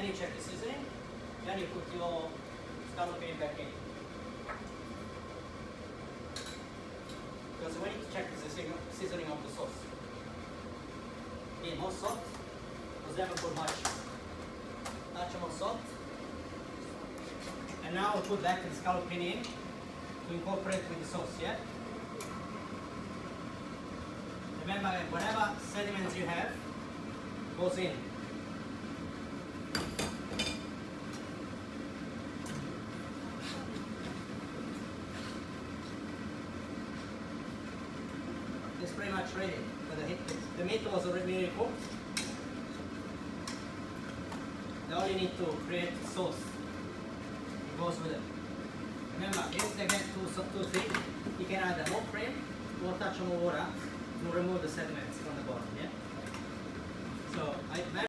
Then you check the seasoning. Then you put your scallop in back in. Because we need to check the seasoning of the sauce. Be more salt, because never put much. Touch more salt. And now we'll put back the scallop in to incorporate with the sauce, yeah? Remember, whatever sediments you have goes in. It's pretty much ready. The meat was already cooked. Now you need to create sauce. It goes with it. Remember, if they get too thick, you can add more cream or touch more water to remove the sediments from the bottom. Yeah. So